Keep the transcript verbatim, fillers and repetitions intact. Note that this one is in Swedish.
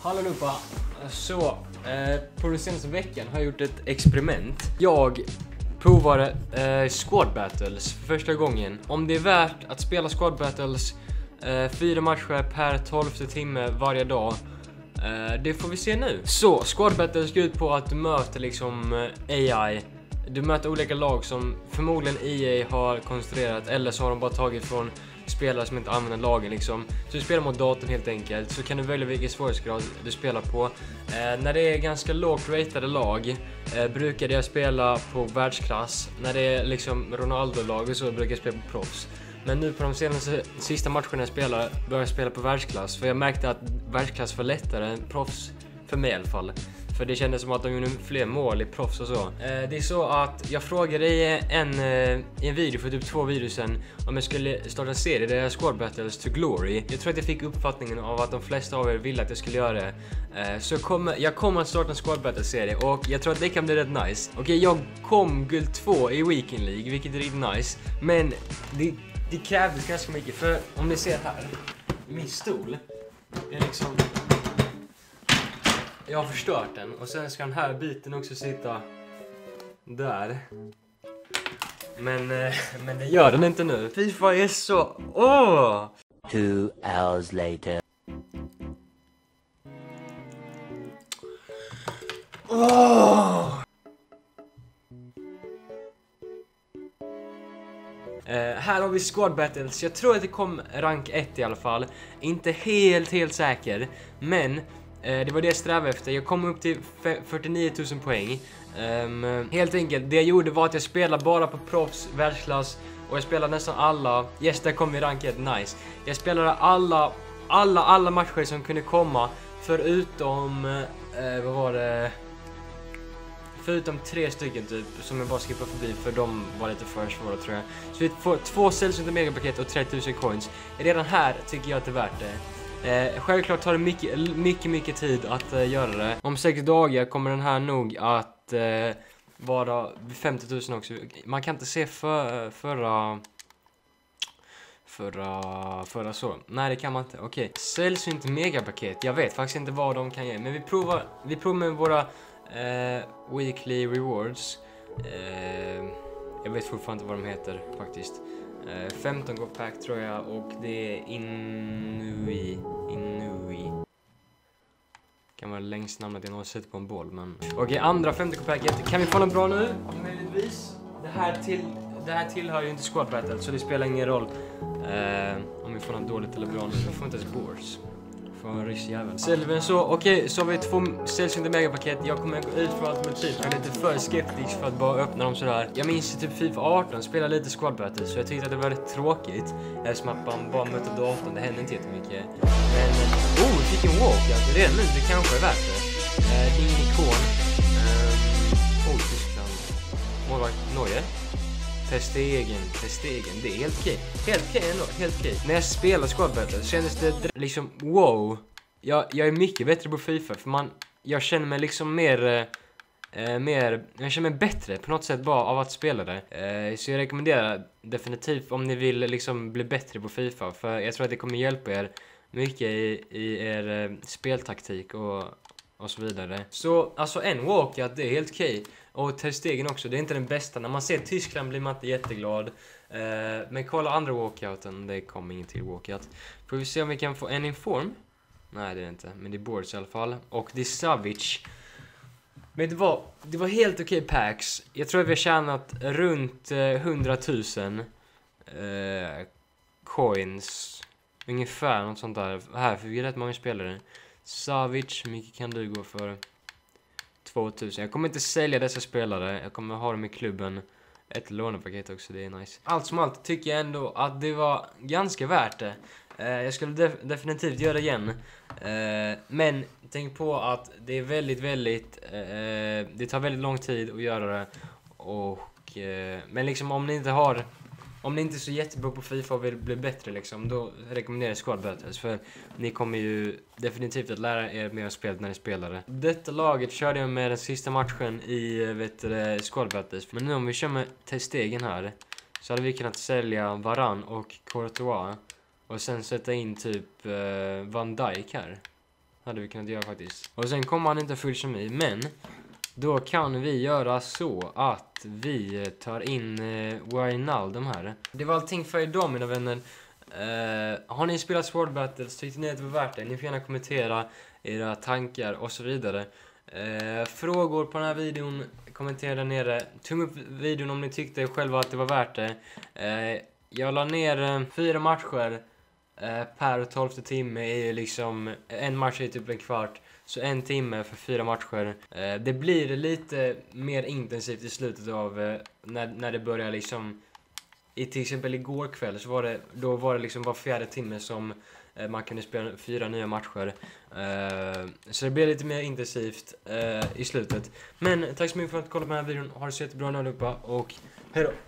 Hallå allihopa! Så, eh, på den senaste veckan har jag gjort ett experiment. Jag provade eh, Squad Battles för första gången. Om det är värt att spela Squad Battles eh, fyra matcher per tolfte timme varje dag, eh, det får vi se nu. Så, Squad Battles går ut på att du möter liksom eh, A I. Du möter olika lag som förmodligen E A har konstruerat, eller så har de bara tagit från spelare som inte använder lagen liksom. Så du spelar mot datorn helt enkelt. Så kan du välja vilken svårighetsgrad du spelar på. eh, När det är ganska lågt ratade lag eh, brukar jag spela på världsklass. När det är liksom Ronaldo-lag och så brukar jag spela på proffs. Men nu på de senaste sista matcherna jag spelar börjar jag spela på världsklass. För jag märkte att världsklass var lättare än proffs, för mig i alla fall. För det kändes som att de gjorde fler mål i proffs och så. Eh, det är så att jag frågade i en, eh, en video för typ två videor sedan om jag skulle starta en serie där jag Squad Battles to Glory. Jag tror att jag fick uppfattningen av att de flesta av er ville att jag skulle göra det. Eh, så jag kommer, jag kommer att starta en Squad Battles-serie och jag tror att det kan bli rätt nice. Okej, okay, jag kom guld två i Weekend League, vilket är riktigt nice. Men det, det krävdes ganska mycket, för om ni ser här, min stol är liksom... Jag har förstört den och sen ska den här biten också sitta där. Men, eh, men det gör den inte nu. FIFA är så... Åh! Two hours later. Åh! Uh, här har vi Squad Battles. Jag tror att det kom rank ett i alla fall. Inte helt, helt säker. Men... Uh, det var det jag strävade efter. Jag kom upp till fyrtionio tusen poäng. Um, helt enkelt, det jag gjorde var att jag spelade bara på proffs, världsklass. Och jag spelade nästan alla. Yes, där kom vi rank ett, nice. Jag spelade alla, alla, alla matcher som kunde komma. Förutom, uh, vad var det? Förutom tre stycken typ, som jag bara skippade förbi för de var lite för svåra tror jag. Så vi får två sällsynta megapaket och trettio tusen coins. Redan här tycker jag att det är värt det. Eh, självklart tar det mycket, mycket, mycket tid att eh, göra det. Om sex dagar kommer den här nog att eh, vara femtio tusen också. Man kan inte se för, förra... Förra... Förra så. Nej, det kan man inte. Okej. Okay. Säljs inte megapaket. Jag vet faktiskt inte vad de kan ge. Men vi provar, vi provar med våra eh, weekly rewards. Eh, jag vet fortfarande inte vad de heter faktiskt. Uh, femton go pack tror jag, och det är Inui. Inui. Kan vara längst namnet jag någonsin sett på en boll, men... Okej, okay, andra femton go packet. Kan vi få något bra nu? Möjligtvis. Det här, till, det här tillhör ju inte Squad Battle, så det spelar ingen roll uh, om vi får något dåligt eller bra nu. Vi får inte ens boards. Från ryssjäveln. Sälven så, okej, okay, så har vi två sällsynta megapaket. Jag kommer gå ut för alternativ. Jag är lite för skeptisk för att bara öppna dem sådär. Jag minns typ FIFA arton, spelade lite Squad Battles, så jag tyckte att det var rätt tråkigt. Eftersom att man bara mötte datorn, det hände inte jättemycket. Men, oh, vi fick en walkout. Redan nu, det kanske är värt det. Uh, ingen ikon. Uh, oh, Tyskland. Målvakt Norge. Testegen, testegen, det är helt okej. Helt okej ändå, helt okej. När jag spelar Squad Battle kändes det liksom, wow. Jag, jag är mycket bättre på FIFA, för man, jag känner mig liksom mer, eh, mer, jag känner mig bättre på något sätt bara av att spela det. Eh, så jag rekommenderar definitivt om ni vill liksom bli bättre på FIFA, för jag tror att det kommer hjälpa er mycket i, i er eh, speltaktik och, och så vidare. Så alltså en walkout, det är helt okej. Och testegen också, det är inte den bästa. När man ser Tyskland blir man inte jätteglad. eh, Men kolla andra walkouten. Det kommer ingen till walkout. Får vi se om vi kan få en inform. Nej, det är det inte, men det är boards i alla fall. Och det är Savage. Men det var, det var helt okej packs. Jag tror att vi har tjänat runt eh, hundra tusen eh, coins. Ungefär något sånt där. Här får vi rätt många spelare. Savage, hur mycket kan du gå för? tvåtusen. Jag kommer inte sälja dessa spelare. Jag kommer ha dem i klubben. Ett lånepaket också, det är nice. Allt som allt tycker jag ändå att det var ganska värt det. Uh, jag skulle def definitivt göra det igen. Uh, men tänk på att det är väldigt, väldigt... Uh, det tar väldigt lång tid att göra det. Och, uh, men liksom om ni inte har... Om ni inte är så jättebra på FIFA och vill bli bättre liksom, då rekommenderar jag Squad Battles, för ni kommer ju definitivt att lära er mer spelet när ni spelar det. Detta laget körde jag med den sista matchen i vet du, Squad Battles. Men nu om vi kör med testegen här, så hade vi kunnat sälja Varan och Courtois och sen sätta in typ uh, Van Dijk här. hade vi kunnat göra faktiskt. Och sen kommer han inte full kemi, men då kan vi göra så att vi tar in eh, Wijnaldum här. Det var allting för idag, mina vänner. Uh, har ni spelat Sword Battles, tyckte ni att det var värt det? Ni får gärna kommentera era tankar och så vidare. Uh, frågor på den här videon, kommentera där nere. Tung upp videon om ni tyckte själva att det var värt det. Uh, jag la ner uh, fyra matcher uh, per tolfte timme är ju liksom, en match är typ en kvart. Så en timme för fyra matcher. Uh, det blir lite mer intensivt i slutet av uh, när, när det börjar liksom. I till exempel igår kväll så var det, då var det liksom var fjärde timme som eh, man kunde spela fyra nya matcher. Eh, så det blev lite mer intensivt eh, i slutet. Men tack så mycket för att kolla på den här videon. Ha det så jättebra nu allihopa och hej då!